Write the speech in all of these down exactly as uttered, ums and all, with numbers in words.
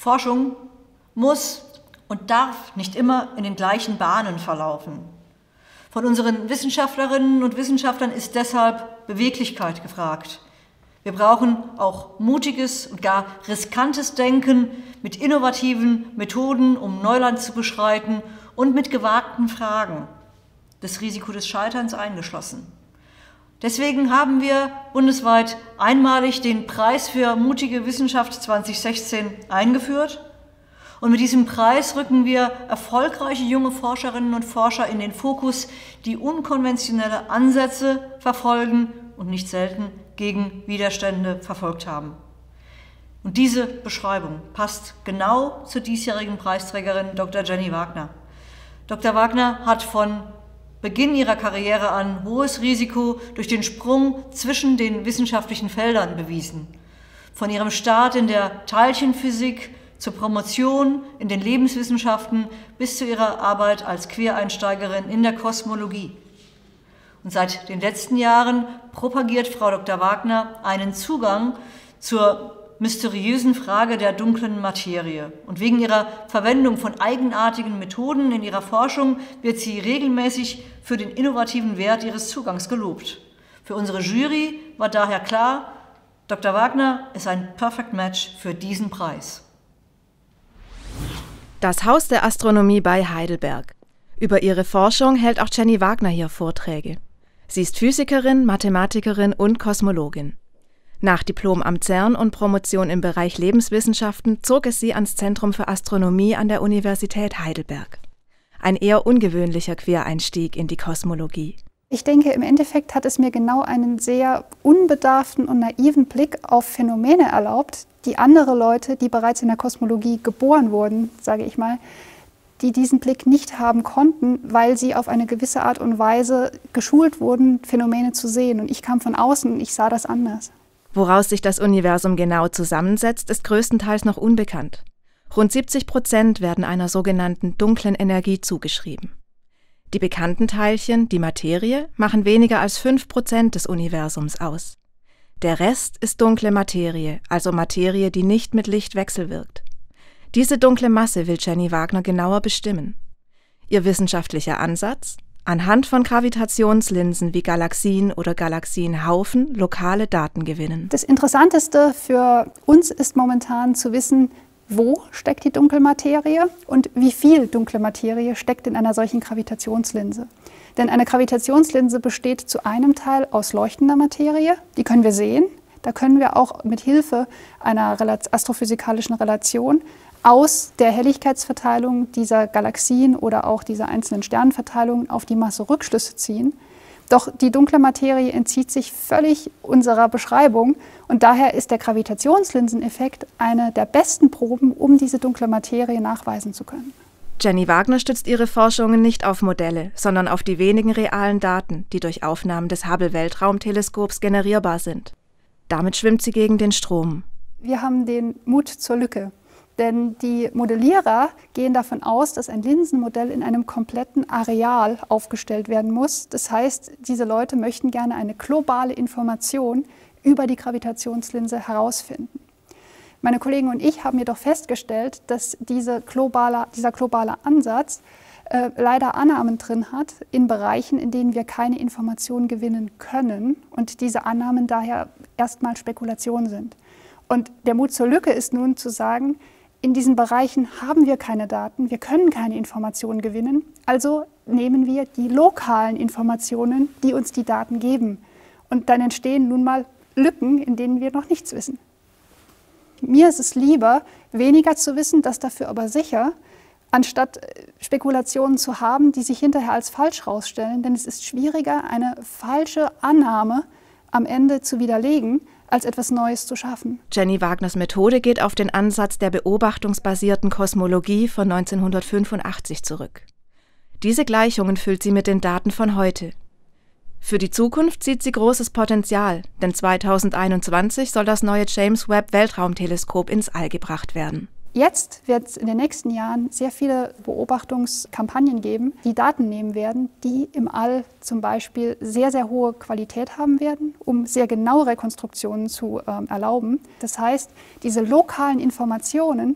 Forschung muss und darf nicht immer in den gleichen Bahnen verlaufen. Von unseren Wissenschaftlerinnen und Wissenschaftlern ist deshalb Beweglichkeit gefragt. Wir brauchen auch mutiges und gar riskantes Denken mit innovativen Methoden, um Neuland zu beschreiten und mit gewagten Fragen, das Risiko des Scheiterns eingeschlossen. Deswegen haben wir bundesweit einmalig den Preis für mutige Wissenschaft zweitausendsechzehn eingeführt. Und mit diesem Preis rücken wir erfolgreiche junge Forscherinnen und Forscher in den Fokus, die unkonventionelle Ansätze verfolgen und nicht selten gegen Widerstände verfolgt haben. Und diese Beschreibung passt genau zur diesjährigen Preisträgerin Doktor Jenny Wagner. Doktor Wagner hat von Beginn ihrer Karriere an hohes Risiko durch den Sprung zwischen den wissenschaftlichen Feldern bewiesen. Von ihrem Start in der Teilchenphysik zur Promotion in den Lebenswissenschaften bis zu ihrer Arbeit als Quereinsteigerin in der Kosmologie. Und seit den letzten Jahren propagiert Frau Doktor Wagner einen Zugang zur mysteriösen Frage der dunklen Materie. Und wegen ihrer Verwendung von eigenartigen Methoden in ihrer Forschung wird sie regelmäßig für den innovativen Wert ihres Zugangs gelobt. Für unsere Jury war daher klar, Doktor Wagner ist ein Perfect Match für diesen Preis. Das Haus der Astronomie bei Heidelberg. Über ihre Forschung hält auch Jenny Wagner hier Vorträge. Sie ist Physikerin, Mathematikerin und Kosmologin. Nach Diplom am CERN und Promotion im Bereich Lebenswissenschaften zog es sie ans Zentrum für Astronomie an der Universität Heidelberg. Ein eher ungewöhnlicher Quereinstieg in die Kosmologie. Ich denke, im Endeffekt hat es mir genau einen sehr unbedarften und naiven Blick auf Phänomene erlaubt, die andere Leute, die bereits in der Kosmologie geboren wurden, sage ich mal, die diesen Blick nicht haben konnten, weil sie auf eine gewisse Art und Weise geschult wurden, Phänomene zu sehen. Und ich kam von außen und ich sah das anders. Woraus sich das Universum genau zusammensetzt, ist größtenteils noch unbekannt. Rund siebzig Prozent werden einer sogenannten dunklen Energie zugeschrieben. Die bekannten Teilchen, die Materie, machen weniger als fünf Prozent des Universums aus. Der Rest ist dunkle Materie, also Materie, die nicht mit Licht wechselwirkt. Diese dunkle Masse will Jenny Wagner genauer bestimmen. Ihr wissenschaftlicher Ansatz? Anhand von Gravitationslinsen wie Galaxien oder Galaxienhaufen lokale Daten gewinnen. Das Interessanteste für uns ist momentan zu wissen, wo steckt die dunkle Materie und wie viel dunkle Materie steckt in einer solchen Gravitationslinse. Denn eine Gravitationslinse besteht zu einem Teil aus leuchtender Materie, die können wir sehen. Da können wir auch mit Hilfe einer astrophysikalischen Relation aus der Helligkeitsverteilung dieser Galaxien oder auch dieser einzelnen Sternenverteilungen auf die Masse Rückschlüsse ziehen. Doch die dunkle Materie entzieht sich völlig unserer Beschreibung und daher ist der Gravitationslinseneffekt eine der besten Proben, um diese dunkle Materie nachweisen zu können. Jenny Wagner stützt ihre Forschungen nicht auf Modelle, sondern auf die wenigen realen Daten, die durch Aufnahmen des Hubble-Weltraumteleskops generierbar sind. Damit schwimmt sie gegen den Strom. Wir haben den Mut zur Lücke. Denn die Modellierer gehen davon aus, dass ein Linsenmodell in einem kompletten Areal aufgestellt werden muss. Das heißt, diese Leute möchten gerne eine globale Information über die Gravitationslinse herausfinden. Meine Kollegen und ich haben jedoch festgestellt, dass diese globale, dieser globale Ansatz äh, leider Annahmen drin hat in Bereichen, in denen wir keine Informationen gewinnen können und diese Annahmen daher erstmal Spekulation sind. Und der Mut zur Lücke ist nun zu sagen, in diesen Bereichen haben wir keine Daten, wir können keine Informationen gewinnen, also nehmen wir die lokalen Informationen, die uns die Daten geben. Und dann entstehen nun mal Lücken, in denen wir noch nichts wissen. Mir ist es lieber, weniger zu wissen, das dafür aber sicher, anstatt Spekulationen zu haben, die sich hinterher als falsch herausstellen. Denn es ist schwieriger, eine falsche Annahme am Ende zu widerlegen, als etwas Neues zu schaffen. Jenny Wagners Methode geht auf den Ansatz der beobachtungsbasierten Kosmologie von neunzehnhundertfünfundachtzig zurück. Diese Gleichungen füllt sie mit den Daten von heute. Für die Zukunft sieht sie großes Potenzial, denn zweitausendeinundzwanzig soll das neue James Webb Weltraumteleskop ins All gebracht werden. Jetzt wird es in den nächsten Jahren sehr viele Beobachtungskampagnen geben, die Daten nehmen werden, die im All zum Beispiel sehr, sehr hohe Qualität haben werden, um sehr genaue Rekonstruktionen zu ähm, erlauben. Das heißt, diese lokalen Informationen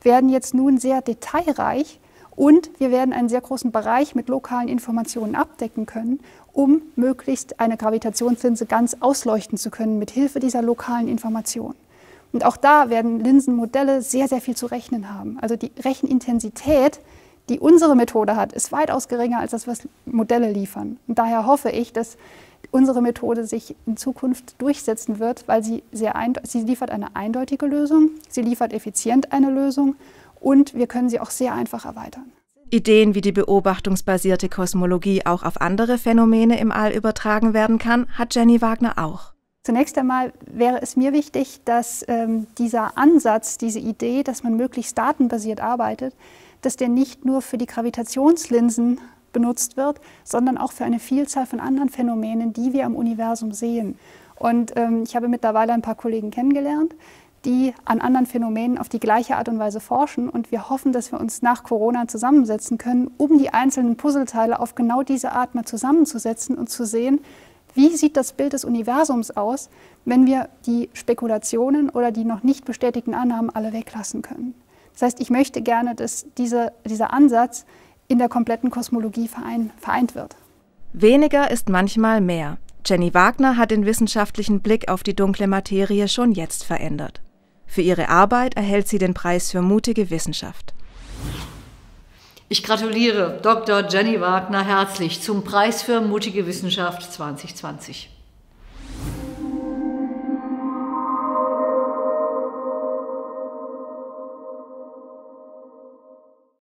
werden jetzt nun sehr detailreich und wir werden einen sehr großen Bereich mit lokalen Informationen abdecken können, um möglichst eine Gravitationslinse ganz ausleuchten zu können mit Hilfe dieser lokalen Information. Und auch da werden Linsenmodelle sehr, sehr viel zu rechnen haben. Also die Rechenintensität, die unsere Methode hat, ist weitaus geringer als das, was Modelle liefern. Und daher hoffe ich, dass unsere Methode sich in Zukunft durchsetzen wird, weil sie, sehr sie liefert eine eindeutige Lösung, sie liefert effizient eine Lösung und wir können sie auch sehr einfach erweitern. Ideen, wie die beobachtungsbasierte Kosmologie auch auf andere Phänomene im All übertragen werden kann, hat Jenny Wagner auch. Zunächst einmal wäre es mir wichtig, dass ähm, dieser Ansatz, diese Idee, dass man möglichst datenbasiert arbeitet, dass der nicht nur für die Gravitationslinsen benutzt wird, sondern auch für eine Vielzahl von anderen Phänomenen, die wir im Universum sehen. Und ähm, ich habe mittlerweile ein paar Kollegen kennengelernt, die an anderen Phänomenen auf die gleiche Art und Weise forschen. Und wir hoffen, dass wir uns nach Corona zusammensetzen können, um die einzelnen Puzzleteile auf genau diese Art mal zusammenzusetzen und zu sehen, wie sieht das Bild des Universums aus, wenn wir die Spekulationen oder die noch nicht bestätigten Annahmen alle weglassen können. Das heißt, ich möchte gerne, dass diese, dieser Ansatz in der kompletten Kosmologie verein, vereint wird. Weniger ist manchmal mehr. Jenny Wagner hat den wissenschaftlichen Blick auf die dunkle Materie schon jetzt verändert. Für ihre Arbeit erhält sie den Preis für mutige Wissenschaft. Ich gratuliere Doktor Jenny Wagner herzlich zum Preis für mutige Wissenschaft zwanzig zwanzig.